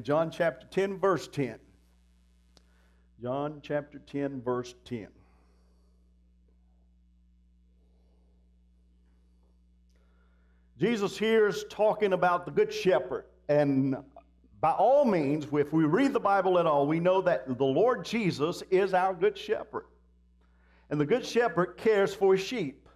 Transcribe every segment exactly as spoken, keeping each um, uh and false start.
John chapter ten, verse ten. John chapter ten, verse ten. Jesus here is talking about the Good Shepherd. And by all means, if we read the Bible at all, we know that the Lord Jesus is our Good Shepherd. And the Good Shepherd cares for his sheep.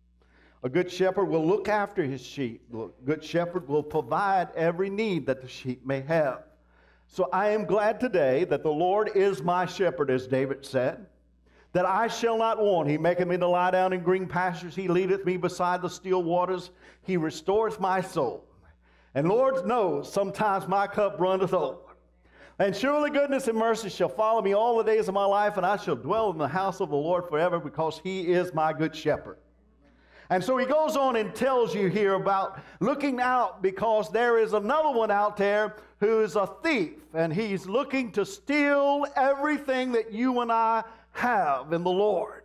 A good shepherd will look after his sheep. A good shepherd will provide every need that the sheep may have. So I am glad today that the Lord is my shepherd, as David said, that I shall not want. He maketh me to lie down in green pastures. He leadeth me beside the still waters. He restoreth my soul. And Lord knows, sometimes my cup runneth over. And surely goodness and mercy shall follow me all the days of my life, and I shall dwell in the house of the Lord forever, because he is my good shepherd. And so he goes on and tells you here about looking out, because there is another one out there who is a thief, and he's looking to steal everything that you and I have in the Lord.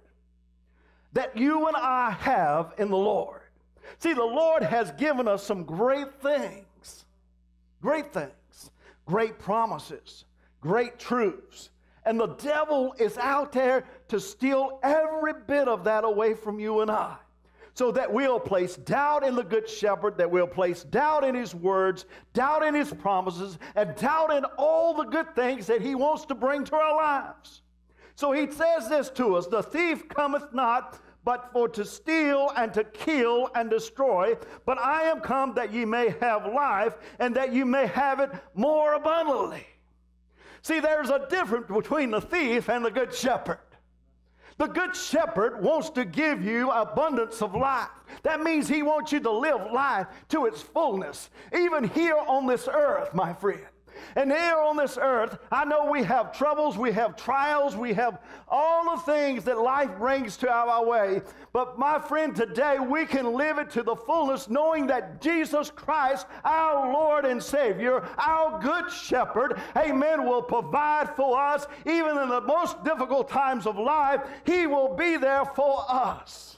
That you and I have in the Lord. See, the Lord has given us some great things. Great things. Great promises. Great truths. And the devil is out there to steal every bit of that away from you and I. So that we'll place doubt in the Good Shepherd, that we'll place doubt in his words, doubt in his promises, and doubt in all the good things that he wants to bring to our lives. So he says this to us, the thief cometh not, but for to steal and to kill and destroy. But I am come that ye may have life, and that you may have it more abundantly. See, there's a difference between the thief and the Good Shepherd. The Good Shepherd wants to give you abundance of life. That means he wants you to live life to its fullness, even here on this earth, my friend. And here on this earth, I know we have troubles, we have trials, we have all the things that life brings to our way. But my friend, today we can live it to the fullness, knowing that Jesus Christ, our Lord and Savior, our Good Shepherd, amen, will provide for us. Even in the most difficult times of life, he will be there for us.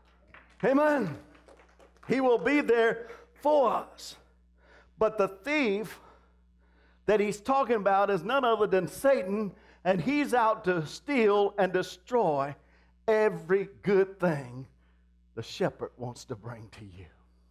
Amen. He will be there for us. But the thief that he's talking about is none other than Satan, and he's out to steal and destroy every good thing the shepherd wants to bring to you.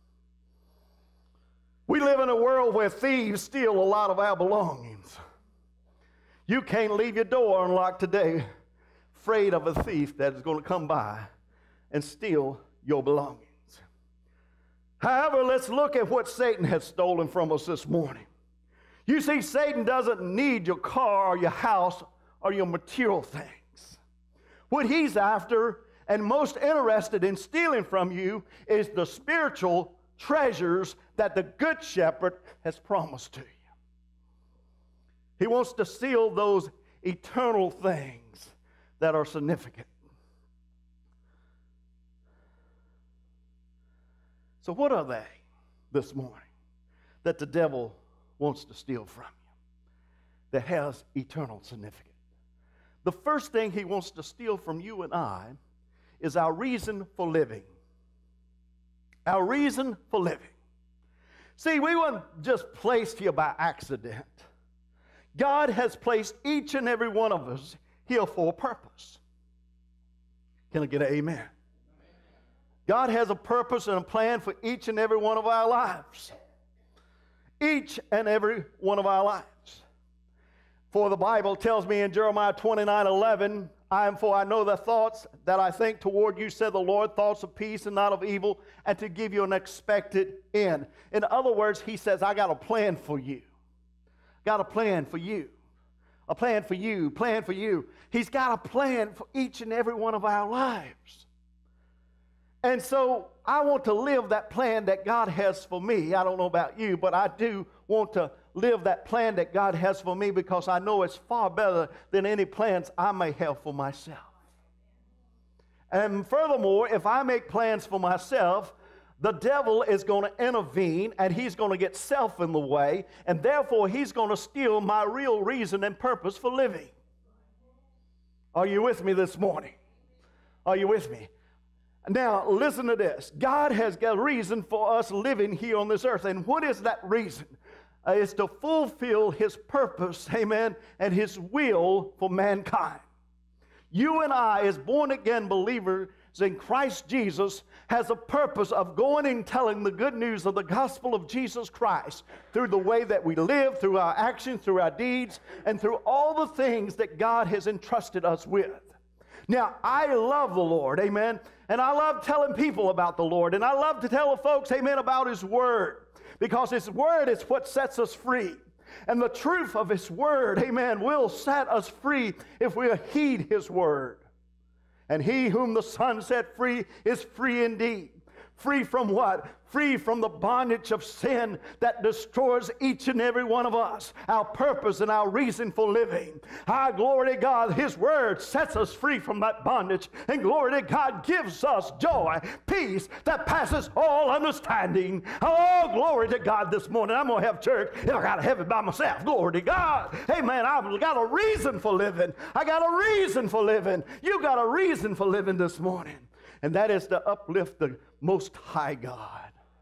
We live in a world where thieves steal a lot of our belongings. You can't leave your door unlocked today, afraid of a thief that is going to come by and steal your belongings. However, let's look at what Satan has stolen from us this morning. You see, Satan doesn't need your car or your house or your material things. What he's after and most interested in stealing from you is the spiritual treasures that the Good Shepherd has promised to you. He wants to steal those eternal things that are significant. So what are they this morning that the devil wants to steal from you that has eternal significance? The first thing he wants to steal from you and I is our reason for living. Our reason for living. See, we weren't just placed here by accident. God has placed each and every one of us here for a purpose. Can I get an amen? God has a purpose and a plan for each and every one of our lives. Each and every one of our lives. For the Bible tells me in Jeremiah twenty-nine eleven, I am for I know the thoughts that I think toward you, said the Lord, thoughts of peace and not of evil, and to give you an expected end. In other words, he says, I got a plan for you. Got a plan for you. A plan for you, plan for you. He's got a plan for each and every one of our lives. And so I want to live that plan that God has for me. I don't know about you, but I do want to live that plan that God has for me, because I know it's far better than any plans I may have for myself. And furthermore, if I make plans for myself, the devil is going to intervene, and he's going to get self in the way, and therefore he's going to steal my real reason and purpose for living. Are you with me this morning? Are you with me? Now, listen to this. God has got a reason for us living here on this earth. And what is that reason? uh, is to fulfill His purpose, amen, and His will for mankind. You and I, as born-again believers in Christ Jesus, has a purpose of going and telling the good news of the gospel of Jesus Christ through the way that we live, through our actions, through our deeds, and through all the things that God has entrusted us with. Now, I love the Lord, amen, and I love telling people about the Lord, and I love to tell the folks, amen, about His Word, because His Word is what sets us free. And the truth of His Word, amen, will set us free if we heed His Word. And he whom the Son set free is free indeed. Free from what? Free from the bondage of sin that destroys each and every one of us, our purpose and our reason for living. Our glory to God, His Word sets us free from that bondage, and glory to God gives us joy, peace that passes all understanding. Oh, glory to God this morning. I'm going to have church if I got to have it by myself. Glory to God. Hey, man, I've got a reason for living. I got a reason for living. You got a reason for living this morning, and that is to uplift the Most High God.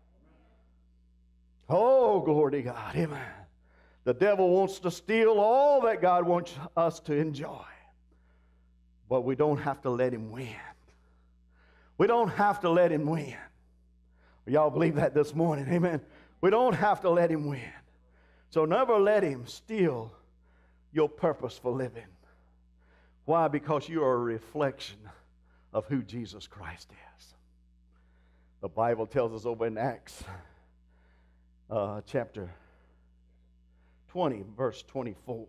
Oh, glory to God. Amen. The devil wants to steal all that God wants us to enjoy. But we don't have to let him win. We don't have to let him win. Y'all believe that this morning? Amen. We don't have to let him win. So never let him steal your purpose for living. Why? Because you are a reflection of who Jesus Christ is. The Bible tells us over in Acts uh, chapter twenty, verse twenty-four.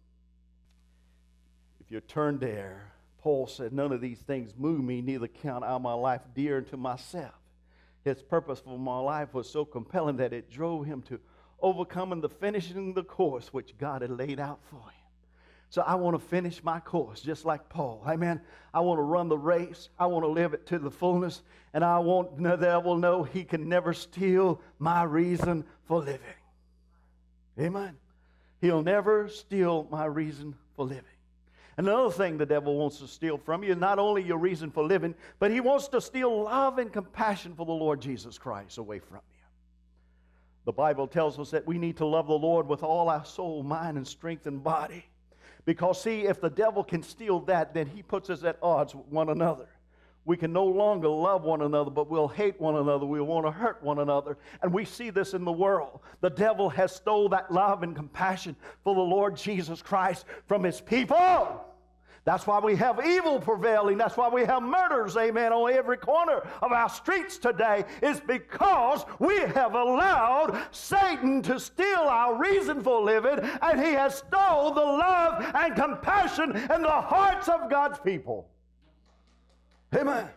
If you turn there, Paul said, none of these things move me, neither count I my life dear unto myself. His purpose for my life was so compelling that it drove him to overcoming the finishing the course which God had laid out for him. So I want to finish my course just like Paul. Amen. I want to run the race. I want to live it to the fullness. And I want the devil to know he can never steal my reason for living. Amen. He'll never steal my reason for living. Another thing the devil wants to steal from you is not only your reason for living, but he wants to steal love and compassion for the Lord Jesus Christ away from you. The Bible tells us that we need to love the Lord with all our soul, mind, and strength and body. Because, see, if the devil can steal that, then he puts us at odds with one another. We can no longer love one another, but we'll hate one another. We'll want to hurt one another. And we see this in the world. The devil has stole that love and compassion for the Lord Jesus Christ from his people. That's why we have evil prevailing. That's why we have murders, amen, on every corner of our streets today. It's because we have allowed Satan to steal our reason for living, and he has stole the love and compassion in the hearts of God's people. Amen.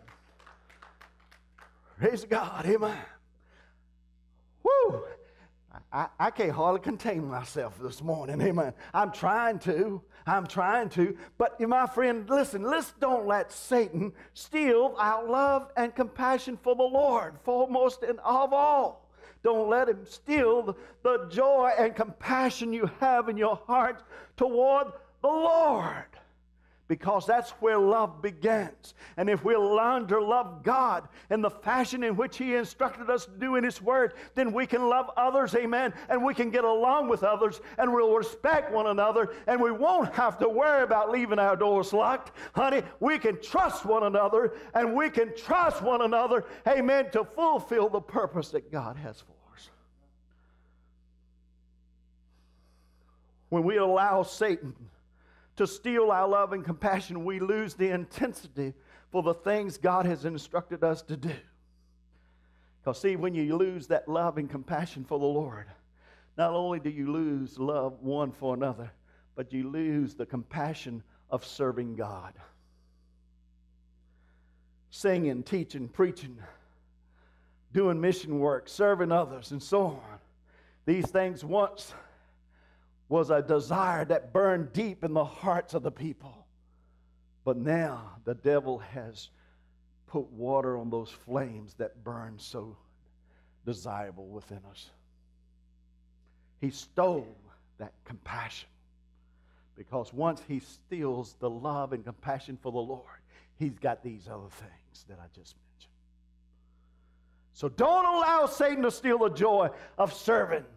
Praise God. Amen. Woo! I, I can't hardly contain myself this morning. Amen. I'm trying to. I'm trying to. But my friend, listen, let's don't let Satan steal our love and compassion for the Lord, foremost and of all. Don't let him steal the, the joy and compassion you have in your heart toward the Lord. Because that's where love begins. And if we learn to love God in the fashion in which He instructed us to do in His Word, then we can love others, amen, and we can get along with others, and we'll respect one another, and we won't have to worry about leaving our doors locked. Honey, we can trust one another, and we can trust one another, amen, to fulfill the purpose that God has for us. When we allow Satan to steal our love and compassion, we lose the intensity for the things God has instructed us to do. Because see, when you lose that love and compassion for the Lord, not only do you lose love one for another, but you lose the compassion of serving God. Singing, teaching, preaching, doing mission work, serving others, and so on. These things once was a desire that burned deep in the hearts of the people. But now the devil has put water on those flames that burn so desirable within us. He stole that compassion. Because once he steals the love and compassion for the Lord, he's got these other things that I just mentioned. So don't allow Satan to steal the joy of serving,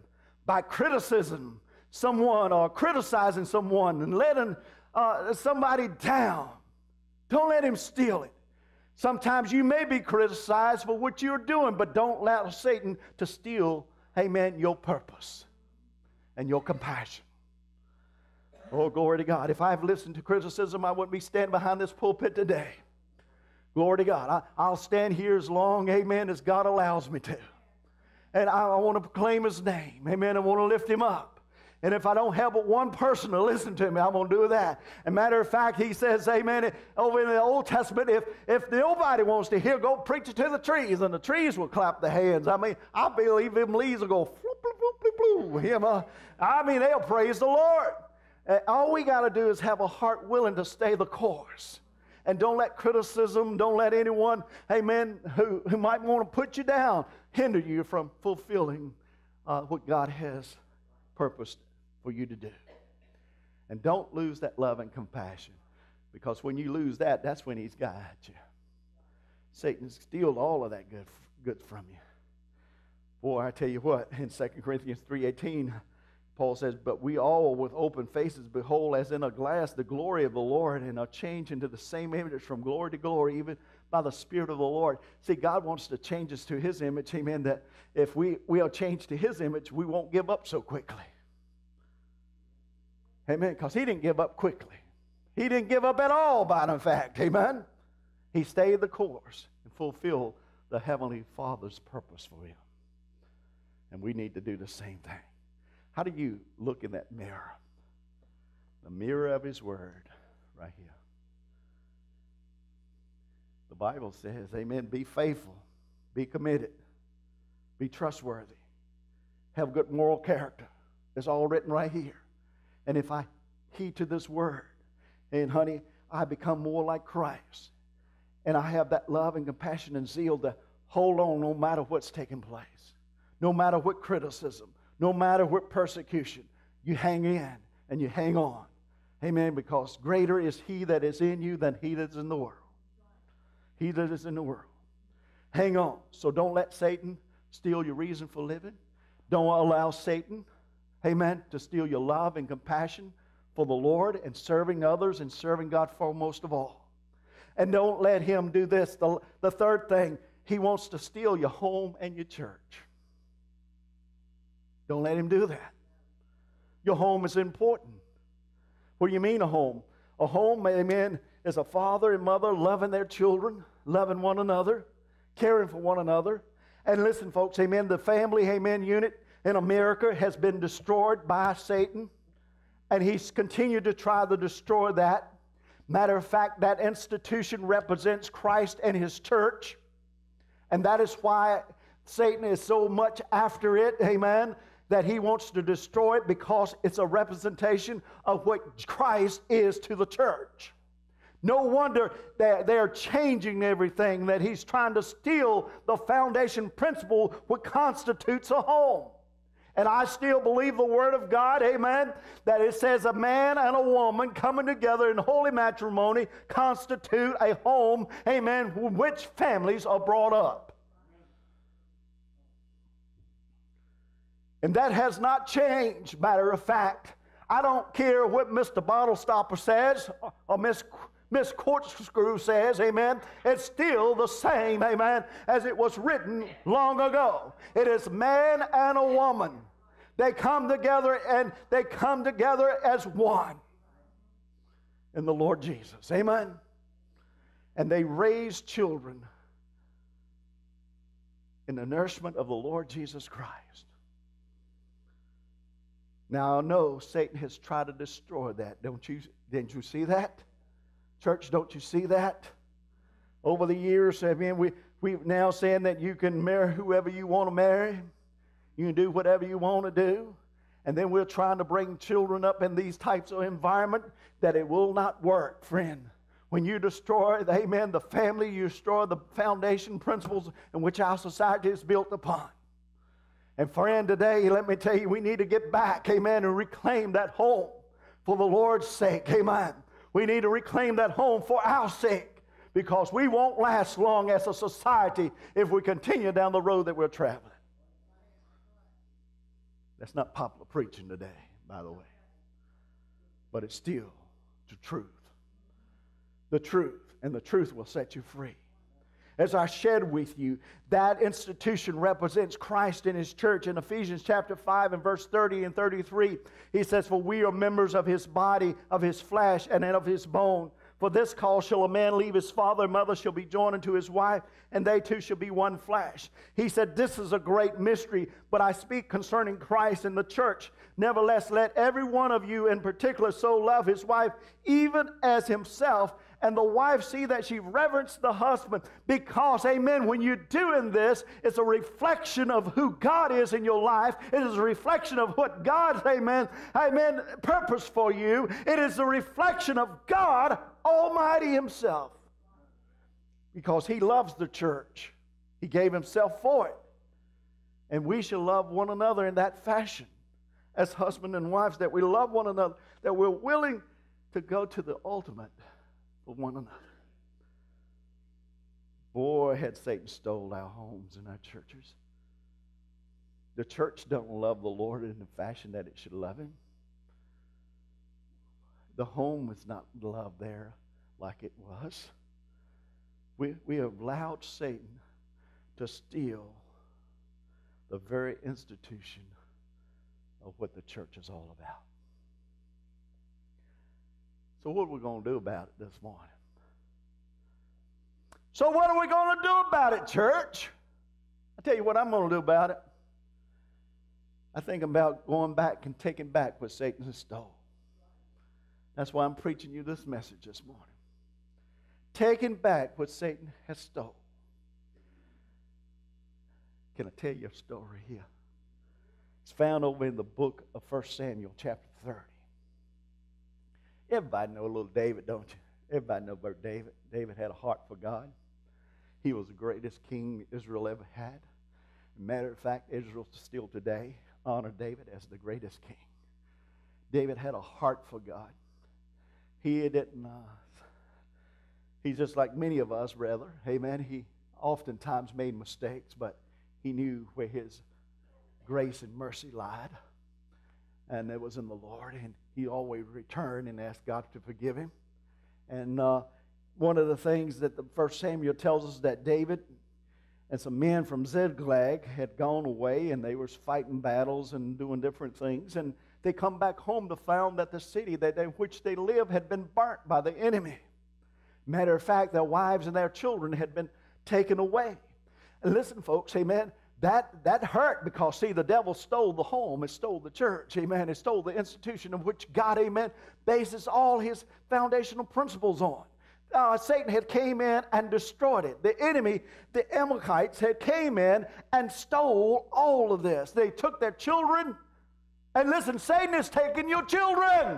by criticism someone or criticizing someone and letting uh, somebody down. Don't let him steal it. Sometimes you may be criticized for what you're doing, but don't allow Satan to steal, amen, your purpose and your compassion. Oh, glory to God. If I have listened to criticism, I wouldn't be standing behind this pulpit today. Glory to God. I, I'll stand here as long, amen, as God allows me to. And I, I want to proclaim his name, amen. I want to lift him up. And if I don't have but one person to listen to me, I'm going to do that. As a matter of fact, he says, amen, over in the Old Testament, if, if nobody wants to hear, go preach it to the trees, and the trees will clap their hands. I mean, I believe them leaves will go floop, floop, floop, floop. I mean, they'll praise the Lord. Uh, all we got to do is have a heart willing to stay the course. And don't let criticism, don't let anyone, amen, who, who might want to put you down, hinder you from fulfilling uh, what God has purposed for you to do. And don't lose that love and compassion, because when you lose that, that's when he's got you. Satan steals all of that good, good from you. Boy, I tell you what, in Second Corinthians three eighteen, Paul says, but we all with open faces behold as in a glass the glory of the Lord, and are changed into the same image from glory to glory, even by the Spirit of the Lord. See, God wants to change us to his image, amen, that if we, we are changed to his image, we won't give up so quickly. Amen, because he didn't give up quickly. He didn't give up at all, by the fact, amen. He stayed the course and fulfilled the Heavenly Father's purpose for him. And we need to do the same thing. How do you look in that mirror? The mirror of his word, right here. The Bible says, amen, be faithful, be committed, be trustworthy, have good moral character. It's all written right here. And if I heed to this word, and honey, I become more like Christ. And I have that love and compassion and zeal to hold on no matter what's taking place. No matter what criticism, no matter what persecution. You hang in and you hang on. Amen, because greater is he that is in you than he that is in the world. He that is in the world. Hang on. So don't let Satan steal your reason for living. Don't allow Satan, amen, to steal your love and compassion for the Lord and serving others and serving God foremost of all. And don't let him do this. The, the third thing, he wants to steal your home and your church. Don't let him do that. Your home is important. What do you mean a home? A home, amen, is a father and mother loving their children, loving one another, caring for one another. And listen, folks, amen, the family, amen, unit in America has been destroyed by Satan, and he's continued to try to destroy that. Matter of fact, that institution represents Christ and his church, and that is why Satan is so much after it, amen, that he wants to destroy it, because it's a representation of what Christ is to the church. No wonder that they're changing everything, that he's trying to steal the foundation principle, what constitutes a home. And I still believe the Word of God, amen, that it says a man and a woman coming together in holy matrimony constitute a home, amen, from which families are brought up. And that has not changed, matter of fact. I don't care what Mister Bottle Stopper says or Miss Miss Corkscrew says, amen. It's still the same, amen, as it was written long ago. It is man and a woman. They come together, and they come together as one in the Lord Jesus, amen. And they raise children in the nourishment of the Lord Jesus Christ. Now, I know Satan has tried to destroy that. Don't you? Didn't you see that? Church, don't you see that? Over the years, I mean, we, we've now saying that you can marry whoever you want to marry. You can do whatever you want to do. And then we're trying to bring children up in these types of environment that it will not work, friend. When you destroy, amen, the family, you destroy the foundation principles in which our society is built upon. And friend, today, let me tell you, we need to get back, amen, and reclaim that home for the Lord's sake, amen. We need to reclaim that home for our sake, because we won't last long as a society if we continue down the road that we're traveling. That's not popular preaching today, by the way. But it's still the truth. The truth. And the truth will set you free. As I shared with you, that institution represents Christ and His church. In Ephesians chapter five and verse thirty and thirty-three, he says, "For we are members of His body, of His flesh, and of His bone. For this cause shall a man leave his father and mother, shall be joined unto his wife, and they two shall be one flesh." He said, "This is a great mystery, but I speak concerning Christ and the church. Nevertheless, let every one of you in particular so love his wife, even as himself, and the wife see that she reverence the husband." Because, amen, when you're doing this, it's a reflection of who God is in your life. It is a reflection of what God's, amen, amen, purpose for you. It is a reflection of God Almighty Himself. Because He loves the church. He gave Himself for it. And we shall love one another in that fashion. As husband and wives, that we love one another, that we're willing to go to the ultimate for one another. Boy, had Satan stole our homes and our churches. The church don't love the Lord in the fashion that it should love Him. The home is not loved there like it was. We, we have allowed Satan to steal the very institution of what the church is all about. So what are we going to do about it this morning? So what are we going to do about it, church? I'll tell you what I'm going to do about it. I think about going back and taking back what Satan has stole. That's why I'm preaching you this message this morning. Taking back what Satan has stole. Can I tell you a story here? It's found over in the book of First Samuel chapter thirty. Everybody know little David, don't you? Everybody know about David. David had a heart for God. He was the greatest king Israel ever had. Matter of fact, Israel still today honor David as the greatest king. David had a heart for God. He didn't, uh, he's just like many of us, rather. Amen. He oftentimes made mistakes, but he knew where his grace and mercy lied. And it was in the Lord. And he always returned and asked God to forgive him. And uh, one of the things that the First Samuel tells us that David and some men from Ziklag had gone away, and they were fighting battles and doing different things. And they come back home to find that the city that in which they lived had been burnt by the enemy. Matter of fact, their wives and their children had been taken away. And listen, folks, amen, that, that hurt because, see, the devil stole the home. It stole the church, amen. It stole the institution of which God, amen, bases all His foundational principles on. Uh, Satan had came in and destroyed it. The enemy, the Amalekites, had came in and stole all of this. They took their children. And listen, Satan is taking your children.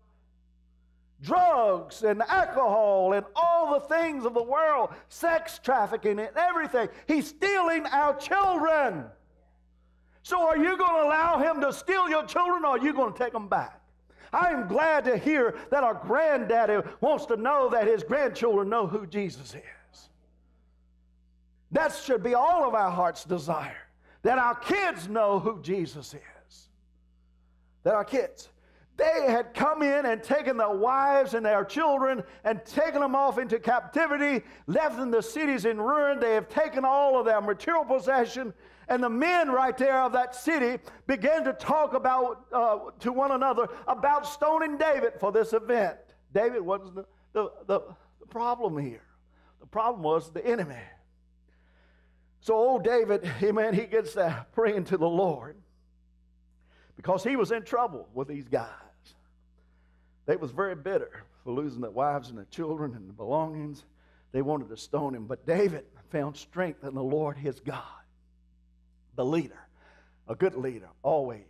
Drugs and alcohol and all the things of the world, sex trafficking and everything. He's stealing our children. So are you going to allow him to steal your children, or are you going to take them back? I am glad to hear that our granddaddy wants to know that his grandchildren know who Jesus is. That should be all of our heart's desire, that our kids know who Jesus is. That our kids, they had come in and taken their wives and their children and taken them off into captivity, left them the cities in ruin. They have taken all of their material possession. And the men right there of that city began to talk about uh, to one another about stoning David for this event. David wasn't the, the, the, the problem here. The problem was the enemy. So old David, amen, he gets uh, praying to the Lord because he was in trouble with these guys. They was very bitter for losing their wives and their children and their belongings. They wanted to stone him. But David found strength in the Lord his God. The leader, a good leader, always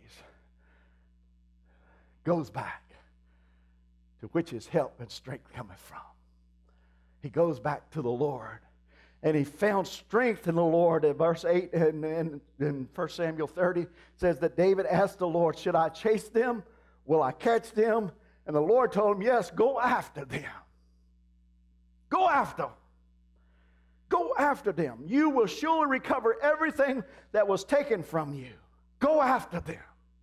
goes back to which his help and strength cometh from. He goes back to the Lord. And he found strength in the Lord. In verse eight in, in, in First Samuel thirty says that David asked the Lord, should I chase them? Will I catch them? And the Lord told him, yes, go after them. Go after them. Go after them. You will surely recover everything that was taken from you. Go after them.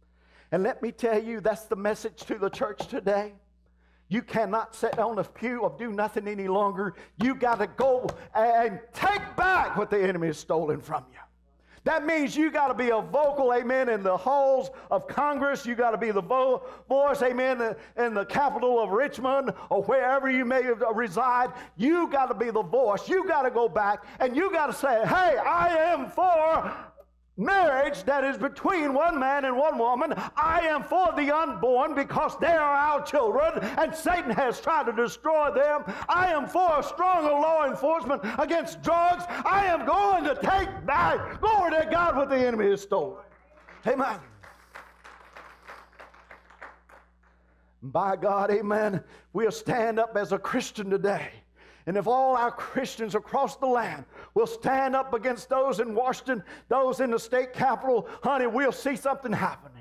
And let me tell you, that's the message to the church today. You cannot sit on the pew or do nothing any longer. You got to go and take back what the enemy has stolen from you. That means you got to be a vocal, amen, in the halls of Congress. You got to be the vo- voice, amen, in the capital of Richmond or wherever you may reside. You got to be the voice. You got to go back and you got to say, hey, I am for marriage that is between one man and one woman. I am for the unborn because they are our children and Satan has tried to destroy them. I am for a stronger law enforcement against drugs. I am going to take back, glory to God, what the enemy has stolen. Amen. By God, amen, we'll stand up as a Christian today. And if all our Christians across the land will stand up against those in Washington, those in the state capitol, honey, we'll see something happening.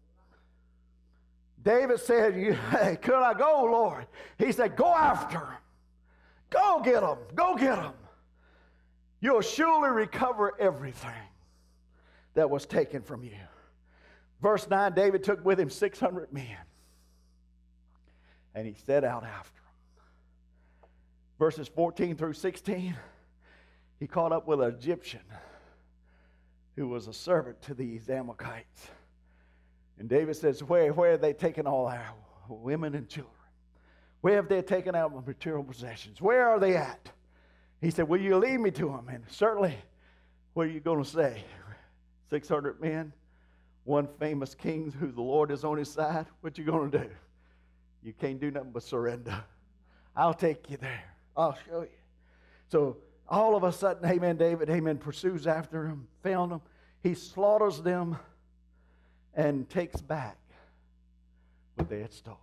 David said, hey, could I go, Lord? He said, go after them. Go get them. Go get them. You'll surely recover everything that was taken from you. Verse nine, David took with him six hundred men, and he set out after them. Verses fourteen through sixteen, he caught up with an Egyptian who was a servant to these Amalekites. And David says, where, where have they taken all our women and children? Where have they taken our material possessions? Where are they at? He said, will you lead me to them? And certainly, what are you going to say? six hundred men, one famous king who the Lord is on his side. What you going to do? You can't do nothing but surrender. I'll take you there. I'll show you. So all of a sudden, amen, David, amen, pursues after him, found them. He slaughters them and takes back what they had stolen.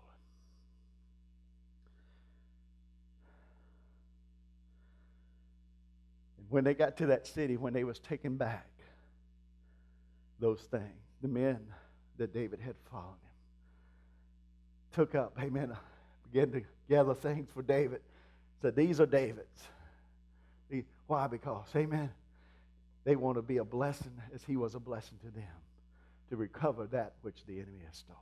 And when they got to that city, when they was taking back those things, the men that David had followed him took up, amen, began to gather things for David. Said, these are David's. Why? Because, amen, they want to be a blessing as he was a blessing to them, to recover that which the enemy has stolen.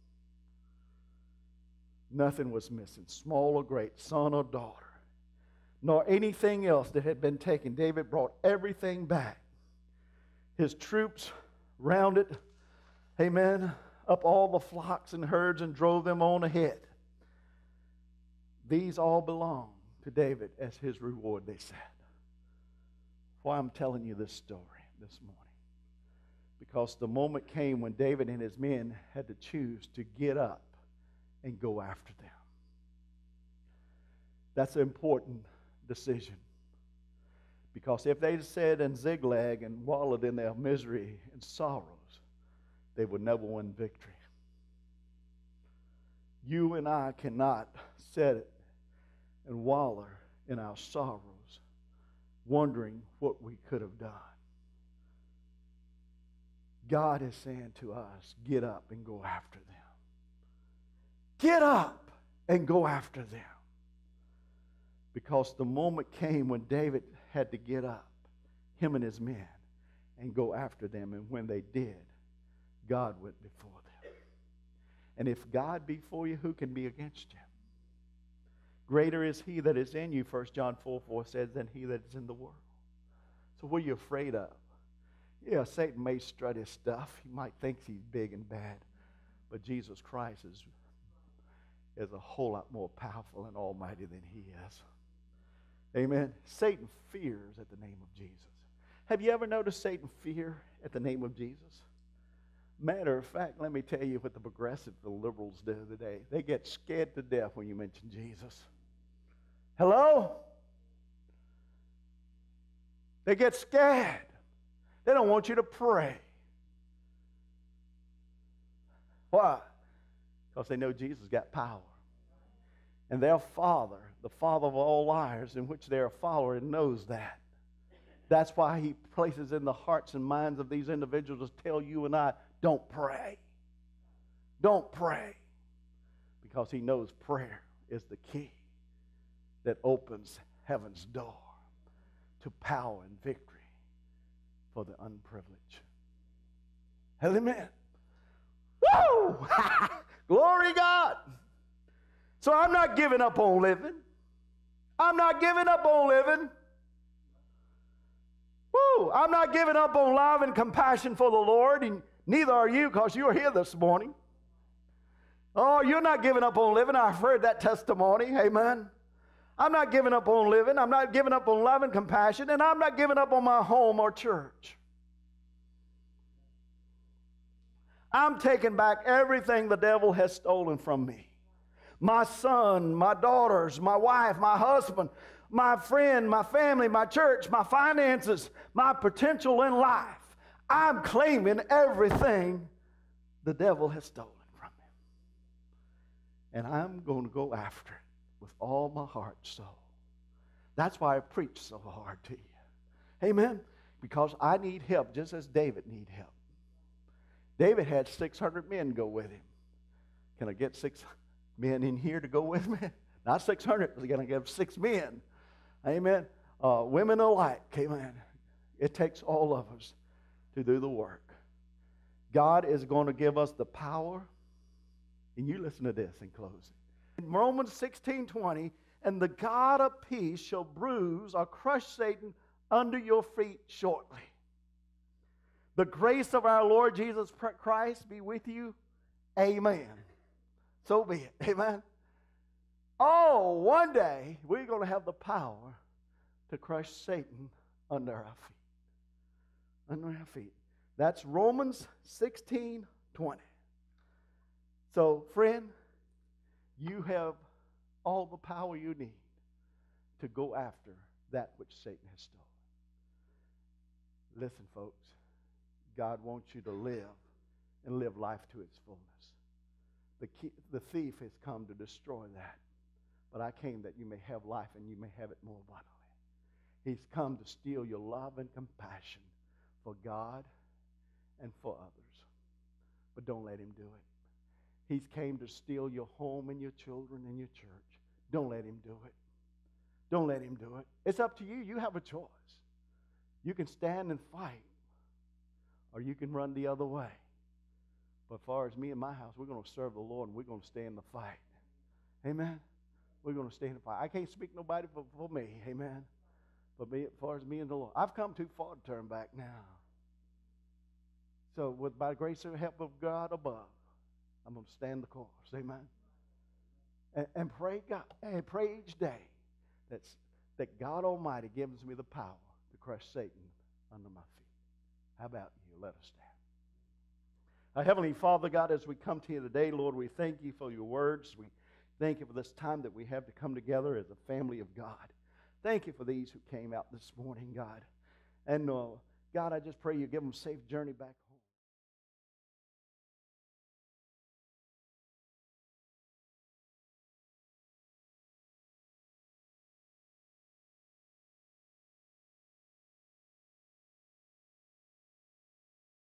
Nothing was missing, small or great, son or daughter, nor anything else that had been taken. David brought everything back. His troops rounded, amen, up all the flocks and herds and drove them on ahead. These all belong to David as his reward, they said. Why I'm telling you this story this morning? Because the moment came when David and his men had to choose to get up and go after them. That's an important decision. Because if they said and zigzag and wallowed in their misery and sorrows, they would never win victory. You and I cannot set it and wallow in our sorrows, wondering what we could have done. God is saying to us, get up and go after them. Get up and go after them. Because the moment came when David had to get up, him and his men, and go after them. And when they did, God went before them. And if God be for you, who can be against you? Greater is he that is in you, First John four four says, than he that is in the world. So what are you afraid of? Yeah, Satan may strut his stuff. He might think he's big and bad. But Jesus Christ is, is a whole lot more powerful and almighty than he is. Amen. Satan fears at the name of Jesus. Have you ever noticed Satan fear at the name of Jesus? Matter of fact, let me tell you what the progressive, the liberals do today. They get scared to death when you mention Jesus. Hello? They get scared. They don't want you to pray. Why? Because they know Jesus got power. And their Father, the Father of all liars, in which they're a follower, knows that. That's why he places in the hearts and minds of these individuals to tell you and I, don't pray. Don't pray. Because he knows prayer is the key that opens heaven's door to power and victory for the unprivileged. Amen. Woo! Glory God. So I'm not giving up on living. I'm not giving up on living. Woo! I'm not giving up on love and compassion for the Lord, and neither are you, because you're here this morning. Oh, you're not giving up on living. I've heard that testimony. Amen. I'm not giving up on living. I'm not giving up on love and compassion, and I'm not giving up on my home or church. I'm taking back everything the devil has stolen from me. My son, my daughters, my wife, my husband, my friend, my family, my church, my finances, my potential in life. I'm claiming everything the devil has stolen from me. And I'm going to go after it with all my heart and soul. That's why I preach so hard to you. Amen? Because I need help just as David needed help. David had six hundred men go with him. Can I get six men in here to go with me? Not six hundred, we're going to give six men. Amen. Uh, women alike. Amen. It takes all of us to do the work. God is going to give us the power. And you listen to this in closing. In Romans sixteen twenty, and the God of peace shall bruise or crush Satan under your feet shortly. The grace of our Lord Jesus Christ be with you. Amen. So be it. Amen. Oh, one day we're going to have the power to crush Satan under our feet. Under our feet. That's Romans sixteen twenty. So, friend, you have all the power you need to go after that which Satan has stolen. Listen, folks. God wants you to live and live life to its fullness. The, key, the thief has come to destroy that. But I came that you may have life and you may have it more abundantly. He's come to steal your love and compassion for God and for others. But don't let him do it. He's came to steal your home and your children and your church. Don't let him do it. Don't let him do it. It's up to you. You have a choice. You can stand and fight, or you can run the other way. But as far as me and my house, we're going to serve the Lord, and we're going to stay in the fight. Amen? We're going to stay in the fight. I can't speak nobody for, for me. Amen? But me, as far as me and the Lord, I've come too far to turn back now. So with by the grace and help of God above, I'm going to stand the course. Amen? And, and pray God, and pray each day that's, that God Almighty gives me the power to crush Satan under my feet. How about you? Let us stand. Our Heavenly Father, God, as we come to you today, Lord, we thank you for your words. We thank you for this time that we have to come together as a family of God. Thank you for these who came out this morning, God. And uh, God, I just pray you give them a safe journey back home.